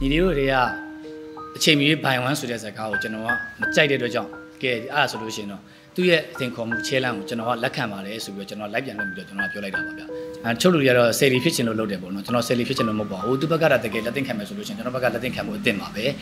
ညီလေးတို့တွေကအချိန်မီဘိုင်ဝမ်ဆိုတဲ့ဇာတ်ကားကိုကျွန်တော်ကမကြိုက်တဲ့အတွက်ကြောင့်ကဲအဲ့ဒါဆိုလို့ရှိရင်တော့သူ့ရဲ့အသင်ခေါ်မှုချဲလန်းကိုကျွန်တော်ကလက်ခံပါတယ်ဆိုပြီးတော့ကျွန်တော်လိုက်ပြန်လုပ်ပြီးတော့ကျွန်တော်ကပြောလိုက်တာပါဗျ။ချုပ်လူတွေကတော့ဆယ်လီဖြစ်ချင်လို့လုပ်တယ်ပေါ့နော်ကျွန်တော်ဆယ်လီဖြစ်ချင်လို့မဟုတ်ပါဘူးသူဘက်ကတကယ်လက်သင်ခံမယ်ဆိုလို့ရှိရင်ကျွန်တော်ဘက်ကလက်သင်ခံမှုအသင့်ပါပဲ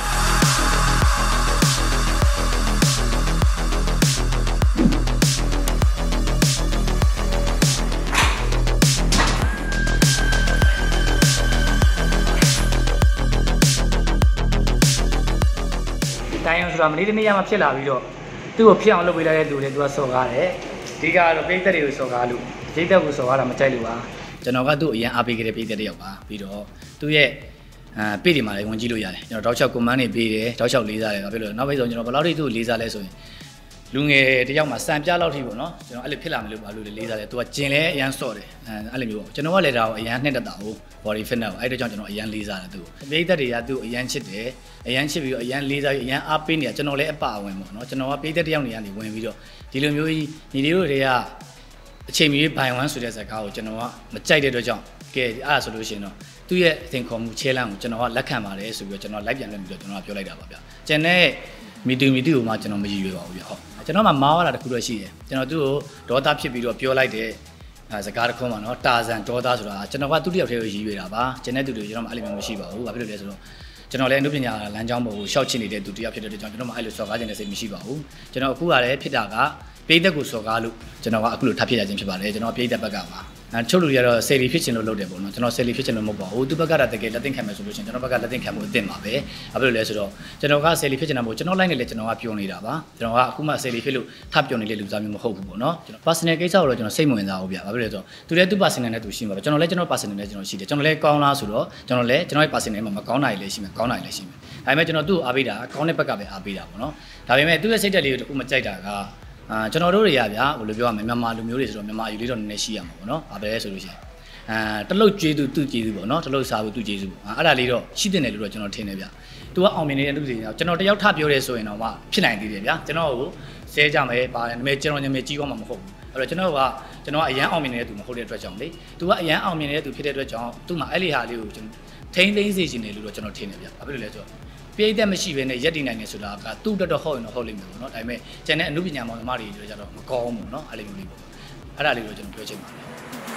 တိုင်းအောင်ဆိုတာမနေ့တနေ့မှဖြစ်လာပြီးတော့သူ့ကိုဖြစ်အောင်လုပ်ပေးလိုက်တဲ့လူတွေသူကစော်ကားတယ်အဓိကတော့ပိတ်သက်တွေကိုစော်ကားလို့ပိတ်သက်ကိုစော်ကားတာမကြိုက်လို့ပါကျွန်တော်ကသူ့အရင်အားပေးခဲ့တဲ့ပိတ်သက်တယောက်ပါပြီးတော့သူ့ရဲ့ပေ့ဒီမှာလည်းဝင်ကြည့်လို့ရတယ်ကျွန်တော်တောက်လျှောက်ကွန်မန်းတွေပေးတယ်တောက်လျှောက်လေးစားတယ်ဘာဖြစ်လို့နောက်ပိုင်းဆိုကျွန်တော်ဘယ်လောက်ထိသူ့ကိုလေးစားလဲဆိုရင်လူငယ်တယောက်မှာစံပြလောက်ထိပေါ့နော်ကျွန်တော်အဲ့လိုဖြစ်လာမလို့ပါလို့လေးစားတယ်သူကကျင်လဲအရန်စော့တယ်အဲ့လိုမျိုးပေါ့ကျွန်တော်ကလည်းဒါကိုအရန်နှစ်တက်တာကို body fitness ကိုအဲ့ဒါကြောင့်ကျွန်တော်အရန်လေးစားတယ်သူ့ကိုပိတ်သက်တွေကသူ့အရန်ချစ်တယ်အရန်ချစ်ပြီးတော့အရန်လေးစားပြီးအရန်အားပေးနေတာကျွန်တော်လည်းအပအဝင်ပေါ့နော်ကျွန်တော်ကပိတ်သက်တယောက်နေရာနေဝင်ပြီးတော့ဒီလိုမျိုးကြီးညီလေးတို့တွေကအချိန်မီဘိုင်ဝမ်ဆိုတဲ့ဇာတ်ကားကိုကျွန်တော်ကမကြိုက်တဲ့အတွက်ကြောင့်ကဲအဲ့ဒါဆိုလို့ရှိရင်တော့သူ့ရဲ့အသင်ခေါ်မှုချဲလန်းကိုကျွန်တော်ကလက်ခံပါတယ်ဆိုပြီးတော့ကျွန်တော်လိုက်ပြန်လုပ်ပြီးတော့ကျွန်တော်ကပြောလိုက်တာပါဗျကျန်တဲ့မီတူကိုမှကျွန်တော်မရည်ရွယ်ပါဘူးဗျဟုတ်ကျွန်တော်မှမားရတာတခုတော့ရှိတယ်ကျွန်တော်သူ့ကိုဒေါသဖြစ်ပြီးတော့ပြောလိုက်တဲ့စကားတစ်ခုမှနော်တာဇန်ဒေါသဆိုတာကျွန်တော်ကသူ့တယောက်တည်းကိုရည်ရွယ်တာပါကျန်တဲ့သူတွေကျွန်တော်မှအဲ့လိုမျိုးမရှိပါဘူးဘာဖြစ်လို့လဲဆိုတော့ကျွန်တော်လည်းအနုပညာလမ်းကြောင်းပေါ်ကိုရှောက်ချနေတဲ့သူတယောက်ဖြစ်တဲ့အတွက်ကြောင့်ကျွန်တော်မှအဲ့လိုစော်ကားခြင်းနဲ့စိတ်မရှိပါဘူးကျွန်တော်အခုကလည်းဖြစ်တာကပိတ်သက်ကိုစော်ကားလို့ကျွန်တော်ကအခုလိုထပ်ဖြစ်ရခြင်းဖြစ်ပါတယ်ကျွန်တော်ပိတ်သက်ဘက်ကပါချုပ်လူတွေကတော့ဆယ်လီဖြစ်ချင်လို့လုပ်တယ်ပေါ့နော်ကျွန်တော်ဆယ်လီဖြစ်ချင်လို့မဟုတ်ပါဘူးသူဘက်ကတကယ်လက်သင်ခံမယ်ဆိုလို့ရှိရင်ကျွန်တော်ဘက်ကလက်သင်ခံမှုအသင့်ပါပဲဘာဖြစ်လို့လဲဆိုတော့ကျွန်တော်ကဆယ်လီဖြစ်ချင်တာမဟုတ်ကျွန်တော်လိုက်နေလေကျွန်တော်ကပြောနေတာပါကျွန်တော်ကအခုမှဆယ်လီဖြစ်လို့ထပ်ပြောနေတဲ့လူစားမျိုးမဟုတ်ဘူးပေါ့နော်ကျွန်တော် personal ကိစ္စကိုတော့ကျွန်တော်စိတ်မဝင်စားဘူးဗျဘာဖြစ်လို့လဲဆိုတော့သူလည်းသူ personal နဲ့သူရှိမှာပဲကျွန်တော်လည်းကျွန်တော် personal နဲ့ကျွန်တော်ရှိတယ်ကျွန်တော်လည်းကောင်းလားဆိုတော့ကျွန်တော်လည်းကျွန်တော်ရဲ့ personal မှာမကောင်းတာတွေလည်းရှိမယ်ကောင်းတာတွေလည်းရှိမယ်ဒါပေမဲ့ကျွန်တော်သူ့ကိုအားပေးတာကောင်းတဲ့ဘက်ကပဲအားပေးတာပေါ့နော်ဒါပေမဲ့သူ့ရဲ့စိတ်ဓာတ်လေးကိုတခုမကြိုက်တာကကျွန်တော်တို့တွေကဗျာဘယ်လိုပြောရမလဲမြန်မာလူမျိုးတွေဆိုတော့မြန်မာအယူလေးတော့နည်းနည်းရှိရမှာပေါ့နော်ဘာပဲလဲဆိုလို့ရှိရင်တလုတ်ကျေးသူသူ့ကျေးသူပေါ့နော်တလုတ်စားဖို့သူ့ကျေးသူပေါ့အဲ့ဒါလေးတော့ရှိတဲ့နယ်လို့တော့ကျွန်တော်ထင်တယ်ဗျသူကအောင်မြင်နေတဲ့သူတွေကျွန်တော်တယောက်ထပြောရဲဆိုရင်တော့မှဖြစ်နိုင်သေးတယ်ဗျာကျွန်တော်ကိုဆဲကြမယ်ပါတယ်ဒါပေမဲ့ကျွန်တော်ညမေကြီးကောင်းမှာမဟုတ်ဘူးအဲ့တော့ကျွန်တော်ကအရန်အောင်မြင်နေတဲ့သူမဟုတ်တဲ့အတွက်ကြောင့်လေသူကအရန်အောင်မြင်နေတဲ့သူဖြစ်တဲ့အတွက်ကြောင့်သူ့မှာအဲ့ဒီဟာလေးကိုကျွန်တော်ထိန်းသိမ်းစေချင်တယ်လို့တော့ကျွန်တော်ထင်တယ်ဗျဘာဖြစ်လို့လဲဆိုတော့ပြည့်တဲ့မရှိဘဲနဲ့ရက်တည်နိုင်နေဆိုတာကသူ့တော်ဟုတ်ရင်တော့ဟုတ်လိမ့်မယ်ပေါ့နော်ဒါပေမဲ့ကျန်တဲ့အမှုပညာမောင်နှမတွေကြတော့မကောင်းဘူးနော်အဲ့လိုမျိုးလေးပေါ့အဲ့ဒါလေးကိုကျွန်တော်ပြောချင်ပါတယ်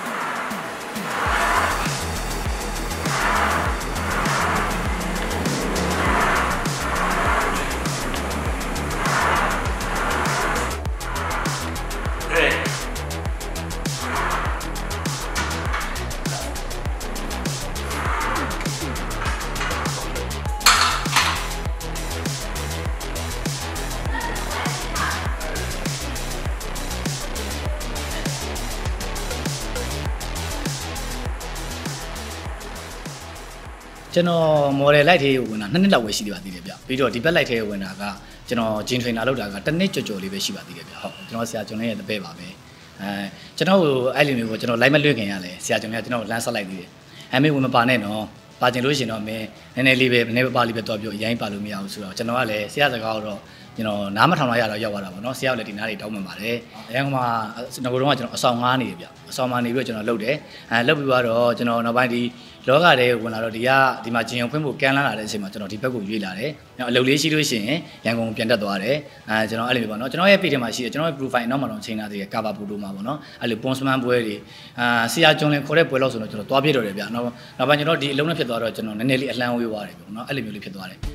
ကျွန်တော်မော်ဒယ်လိုက်သေးကိုဝင်တာ2နှစ်လောက်ပဲရှိသေးပါသေးတယ်ဗျပြီးတော့ဒီဘက်လိုက်သေးကိုဝင်တာကကျွန်တော်ဂျင်ထရိနာလုပ်တာက1နှစ်ကျော်လေးပဲရှိပါသေးတယ်ဗျဟုတ်ကျွန်တော်ဆရာကျွန်တော်ရဲ့တပည့်ပါပဲကျွန်တော်ကိုအဲ့လိုမျိုးပေါ့ကျွန်တော်လိုက်မလွှင့်ခင်ရလဲဆရာကျွန်တော်ကကျွန်တော်လမ်းဆက်လိုက်သေးတယ်အမေဝင်မပါနဲ့နော်ပါကျင်လို့ရှိရင်တော့မင်းနည်းနည်းလေးပဲနည်းနည်းပါလေးပဲတော့ပြောအရင်ပါလို့မရဘူးဆိုတော့ကျွန်တော်ကလည်းဆရာစကားတော့ကျွန်တော်နားမထောင်လိုက်ရတော့ရောက်သွားတာပေါ့နော်ဆရာကလည်းဒီနားတွေတောင်းပန်ပါတယ်အရင်ကမှငကိုတော့ကကျွန်တော်အဆောင်ငားနေတယ်ဗျအဆောင်မှာနေပြီးတော့ကျွန်တော်လုပ်တယ်လုပ်ပြီးတော့ကျွန်တော်နောက်ပိုင်းဒီလောကထဲဝင်လာတော့ဒီမှာဂျင်အောင်ဖွင့်ဖို့ကန်လာတဲ့အချိန်မှာကျွန်တော်ဒီဘက်ကိုရွေးလာတယ်အလုပ်လေးရှိလို့ရှိရင်ရန်ကုန်ပြန်တက်သွားတယ်ကျွန်တော်အဲ့လိုမျိုးပေါ့နော်ကျွန်တော်ရဲ့ page ထဲမှာရှိတယ်ကျွန်တော်ရဲ့ profile နောက်မှာတော့ချိန်လာသေးတယ် cover photo မှာပေါ့နော်အဲ့လို sponsor ပွဲတွေဆရာကျွန်းလင်းခေါ်တဲ့ပွဲလောက်ဆိုတော့ကျွန်တော်သွားပြတော့တယ်ဗျနောက်ပိုင်းကျွန်တော်ဒီအလုံးနဲ့ဖြစ်သွားတော့ကျွန်တော်နည်းနည်းလေးအလှမ်းဝေးသွားတယ်ပေါ့နော်အဲ့လိုမျိုးလေးဖြစ်သွားတယ်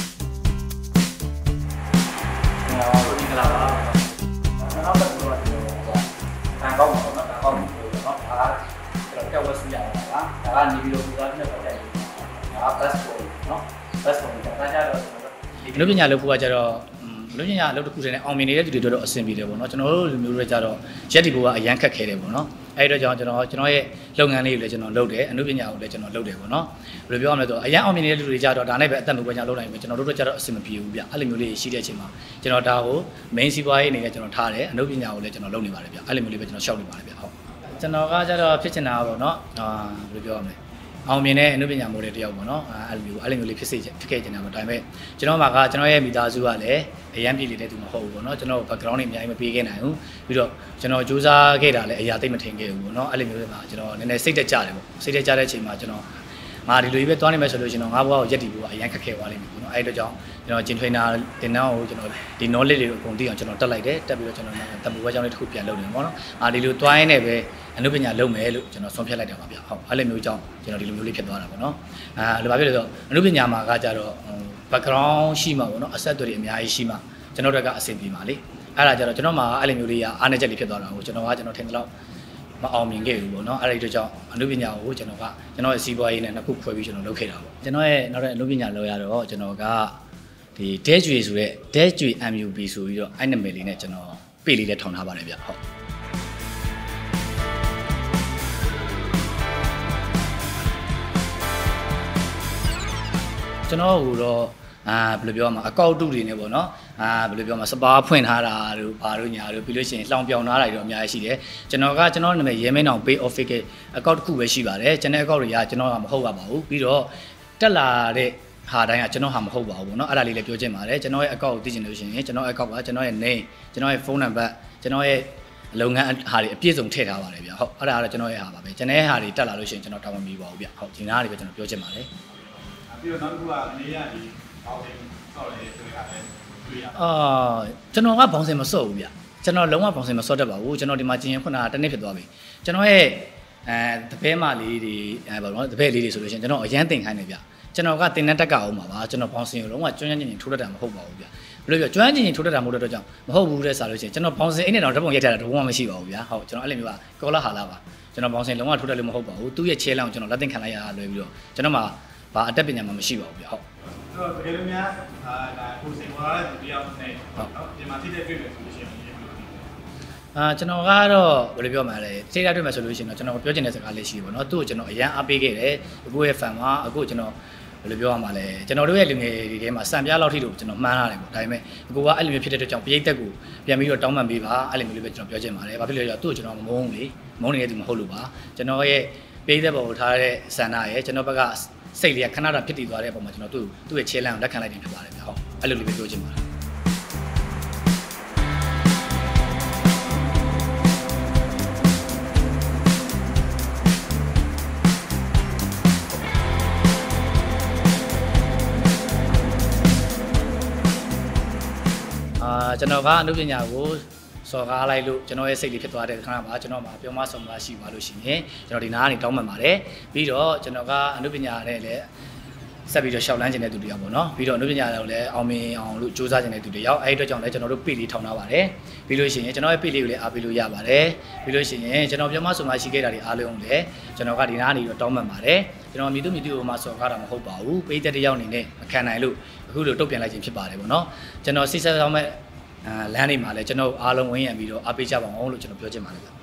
ဒီကလာပါနောက်တော့ကျွန်တော်တန်ကောင်းပါတော့တန်ကောင်းပြီပေါ့နော်ဒါကျွန်တော်ကြောက်ဝစီရတာပါဒါကနေပြီးတော့ဒီသားနဲ့ပတ်သက်ပြီးဒါ best ပေါ့နော် best ပေါ့ဒါကြတော့ဒီလူပညာလုပ်ဖို့ကကြတော့လူပညာလုပ်တစ်ခုတည်းနဲ့အောင်မြင်နေတဲ့သူတွေတော့အဆင်ပြေတယ်ပေါ့နော်ကျွန်တော်တို့လူမျိုးတွေကြတော့ရက်ဒီဘိုကအရန်ခက်ခဲတယ်ပေါ့နော်အဲ့တော့ကျွန်တော်ရဲ့လုပ်ငန်းလေးကိုလည်းကျွန်တော်လုပ်တယ်အနုပညာကိုလည်းကျွန်တော်လုပ်တယ်ပေါ့နော်ဘယ်လိုပြောရမလဲဆိုတော့အရန်အောင်မြင်နေတဲ့လူတွေကြတော့ဒါနဲ့ပဲအသက်မွေးကြလုပ်နိုင်ပြီကျွန်တော်တို့ကြတော့အဆင်မပြေဘူးဗျအဲ့လိုမျိုးလေးရှိတဲ့အချိန်မှာကျွန်တော်ဒါကို main စီးပွားရေးအနေနဲ့ကျွန်တော်ထားတယ်အနုပညာကိုလည်းကျွန်တော်လုပ်နေပါတယ်ဗျအဲ့လိုမျိုးလေးပဲကျွန်တော်ရှောက်နေပါတယ်ဗျဟုတ်ကျွန်တော်ကကြတော့ဖြစ်ချင်တာပေါ့နော်ဘယ်လိုပြောရမလဲအောင်မြင်တဲ့အနုပညာမိုးတွေတယောက်ပေါ့နော်အဲ့လိုမျိုးလေးဖြစ်ခဲ့ချင်တာပေါ့ဒါပေမဲ့ကျွန်တော်မှာကကျွန်တော်ရဲ့မိသားစုကလည်းအရန်ပြည်နေတဲ့သူမဟုတ်ဘူးပေါ့နော်ကျွန်တော် background တွေအများကြီးမပေးခဲ့နိုင်ဘူးပြီးတော့ကျွန်တော်စူးစမ်းခဲ့တာလည်းအရာသိမထင်ခဲ့ဘူးပေါ့နော်အဲ့လိုမျိုးတွေမှာကျွန်တော်နည်းနည်းစိတ်တက်ကြတယ်ပေါ့စိတ်တက်ကြတဲ့အချိန်မှာကျွန်တော်ငါဒီလိုပဲသွားနိုင်မယ်ဆိုလို့ရှင်တော့ငါဘွားကိုရက်တီဖို့အရင်ခက်ခဲသွားလိမ့်မယ်ပေါ့နော်အဲ့တော့ကြောင့်ကျွန်တော်ဂျင်ထွေနာတင်တန်းကိုကျွန်တော်ဒီ knowledge တွေကိုအကုန်သိအောင်ကျွန်တော်တက်လိုက်တယ်တက်ပြီးတော့ကျွန်တော်တပူဝဲကြောင်းလေးတစ်ခုပြန်လုပ်နေပေါ့နော်ဒီလိုသွားရင်းနဲ့ပဲအနုပညာလုပ်မယ်လို့ကျွန်တော်ဆုံးဖြတ်လိုက်တာပါဗျဟုတ်အဲ့လိုမျိုးကြောင့်ကျွန်တော်ဒီလိုမျိုးလေးဖြစ်သွားတာပေါ့နော်လိုပါဖြစ်လို့ဆိုအနုပညာမှာကကြတော့ background ရှိမှာပေါ့နော်အဆက်အသွယ်တွေအများကြီးရှိမှာကျွန်တော်တို့ကအဆင်ပြေပါလေအဲ့ဒါကြတော့ကျွန်တော်မှာအဲ့လိုမျိုးလေးကအားနည်းချက်လေးဖြစ်သွားတာကိုကျွန်တော်ထင်တယ်လို့မအောင်မြင်ခဲ့ဘူးပေါ့နော်အဲ့ဒီတော့ကြောင့်အနုပညာကိုကျွန်တော်ရဲ့စီးပွားရေးနဲ့နှစ်ခုခွဲပြီးကျွန်တော်လုပ်ခဲ့တာပေါ့ကျွန်တော်ရဲ့နောက်တဲ့အနုပညာလောက်ရတော့ကျွန်တော်ကဒီ Dash ကျွေဆိုတဲ့ Dash ကျွေ MUB ဆိုပြီးတော့အဲ့နာမည်လေးနဲ့ကျွန်တော်ပေလေးလည်းထောင်ထားပါတယ်ဗျဟုတ်ကျွန်တော်ကတော့ဘယ်လိုပြောမှာအကောက်တုတွေနဲ့ပေါ့နော်ဘယ်လိုပြောမှာစပါးဖွင့်ထားတာတို့ဘာတို့ညာတို့ပြီးလို့ရှိရင်လှောင်ပြောင်ထားတာတွေတော့အများကြီးရှိတယ်ကျွန်တော်နာမည်ရဲမင်းအောင် Pay Office အကောက်တစ်ခုပဲရှိပါတယ်ကျွန်တော်အကောက်တွေကကျွန်တော်ကမဟုတ်ပါဘူးပြီးတော့တက်လာတဲ့ဟာတိုင်းကကျွန်တော်ဟာမဟုတ်ပါဘူးပေါ့နော်အဲ့ဒါလေးလည်းပြောချင်ပါတယ်ကျွန်တော်ရဲ့အကောက်ကိုသိချင်လို့ရှိရင်ကျွန်တော်အကောက်ကကျွန်တော်ရဲ့ name ကျွန်တော်ရဲ့ phone number ကျွန်တော်ရဲ့လုပ်ငန်းဟာတွေအပြည့်စုံထည့်ထားပါတယ်ဗျဟုတ်အဲ့ဒါကတော့ကျွန်တော်ရဲ့ဟာပါပဲကျွန်တော်ရဲ့ဟာတွေတက်လာလို့ရှိရင်ကျွန်တော်တောင်းမမီပါဘူးဗျဟုတ်ဒီနားလေးပဲကျွန်တော်ပြောချင်ပါတယ်ပြီးတော့နောက်တစ်ခုကအနေရဒီဘောင်းစင်ဆော့တယ်ဆိုတဲ့ကလည်းတွေ့ရကျွန်တော်ကဘောင်းစင်မဆော့ဘူးဗျကျွန်တော်လုံးဝဘောင်းစင်မဆော့တတ်ပါဘူးကျွန်တော်ဒီမှာကျင်ရင်ခုနကတစ်နှစ်ဖြစ်သွားပြီကျွန်တော်ရဲ့တပည့်မလေးတွေဘာလို့လဲတပည့်လေးတွေဆိုလို့ရှိရင်ကျွန်တော်အရန်တင်ခိုင်းနေဗျကျွန်တော်ကတင်တဲ့တက်ကအောင်ပါပါကျွန်တော်ဘောင်းစင်ကိုလုံးဝကျွမ်းကျင်ကျင်ထိုးတတ်တာမဟုတ်ပါဘူးဗျဘယ်လိုပြောကျွမ်းကျင်ကျင်ထိုးတတ်တာမဟုတ်တဲ့အတွက်ကြောင့်မဟုတ်ဘူးတဲ့ဆိုလို့ရှိရင်ကျွန်တော်ဘောင်းစင်အိနဲ့တော့ဓာတ်ပုံရိုက်ထားတာတော့မရှိပါဘူးဗျဟုတ်ကျွန်တော်အဲ့လိုမျိုးကကောလာဟာလာပါကျွန်တော်ဘောင်းစင်လုံးဝထိုးတတ်လို့မဟုတ်ပါဘူးသူ့ရဲ့ချဲလောင်းကျွန်တော်လက်တင်ခံလိုက်ရတာလွယ်ပြီးတော့ကျွန်တော်မှာဘာအတက်ပညာမှမရှိပါဘူးဗျဟုတ်ဆိုတော့တကယ်လို့များဒါကိုစင်သွားတဲ့ဒီအောင်နဲ့ဟုတ်ဒီမှာထိတဲ့တွေ့မယ်ဆိုလို့ရှိရင်ကျွန်တော်ကတော့ဘယ်လိုပြောမှာလဲစိတ်ဓာတ်တွေ့မယ်ဆိုလို့ရှိရင်တော့ကျွန်တော်ပြောချင်တဲ့စကားလေးရှိပါတော့သူ့ကိုကျွန်တော်အရန်အားပေးခဲ့တယ်အခုရဲ့ fan မှာအခုကျွန်တော်ဘယ်လိုပြောရမှာလဲကျွန်တော်တို့ရဲ့လူငယ်တွေထဲမှာစံပြလောက်ထိလို့ကျွန်တော်မှန်းရတယ်ပေါ့ဒါပေမဲ့အခုကအဲ့လိုမျိုးဖြစ်တဲ့အတွက်ကြောင့်ပရိသတ်ကိုပြန်ပြီးတော့တောင်းပန်ပေးပါအဲ့လိုမျိုးလေးပဲကျွန်တော်ပြောချင်ပါတယ်ဘာဖြစ်လို့လဲဆိုတော့သူ့ကိုကျွန်တော်မမုန်းလေမုန်းနေတဲ့သူမဟုတ်လို့ပါကျွန်တော်ရဲ့ပရိသတ်ပေါ်ထားတဲ့ဆန္ဒရဲ့ကျွန်တော်ဘက်ကစိတ်လေးကခဏတာဖြစ်တည်သွားတဲ့အပေါ်မှာကျွန်တော်သူ့ရဲ့ခြေလမ်းကိုလက်ခံလိုက်တယ်ဖြစ်ပါတယ်ဗျဟုတ်အဲ့လိုလေးပဲပြောချင်ပါတယ်ကျွန်တော်ကအနုပညာကိုစော်ကားလိုက်လို့ကျွန်တော်ရဲ့စိတ်လေးဖြစ်သွားတဲ့ခဏမှာကျွန်တော်မှာပြောမဆုံးမရှိပါလို့ရှိရင်ကျွန်တော်ဒီနားကနေတောင်းပန်ပါတယ်ပြီးတော့ကျွန်တော်ကအနုပညာနဲ့လည်းဆက်ပြီးတော့ရှောက်လန်းခြင်းတဲ့သူတွေရောက်ပေါ့နော်ပြီးတော့အနုပညာလည်းလည်းအောင်မြင်အောင်လို့စူးစမ်းခြင်းတဲ့သူတွေရောက်အဲ့ဒီအတွက်ကြောင့်လည်းကျွန်တော်တို့ page လေးထောင်ထားပါတယ်ပြီးလို့ရှိရင်ကျွန်တော်ရဲ့ page လေးကိုလည်းအားပေးလို့ရပါတယ်ပြီးလို့ရှိရင်ကျွန်တော်ပြောမဆုံးမရှိခဲ့တာတွေအားလုံးလည်းကျွန်တော်ကဒီနားနေတော့တောင်းပန်ပါတယ်ကျွန်တော်မြည်သူကိုမှစော်ကားတာမဟုတ်ပါဘူးပရိသတ်တယောက်အနေနဲ့မခံနိုင်လို့အခုလိုတုတ်ပြန်လိုက်ခြင်းဖြစ်ပါတယ်ပေါ့နော်ကျွန်တော်စိတ်ဆက်ဆောင်မဲ့လမ်းနေမှာလဲကျွန်တော်အားလုံးဝင်းရံပြီးတော့အားပေးကြပါအောင်လို့ကျွန်တော်ပြောချင်ပါတယ်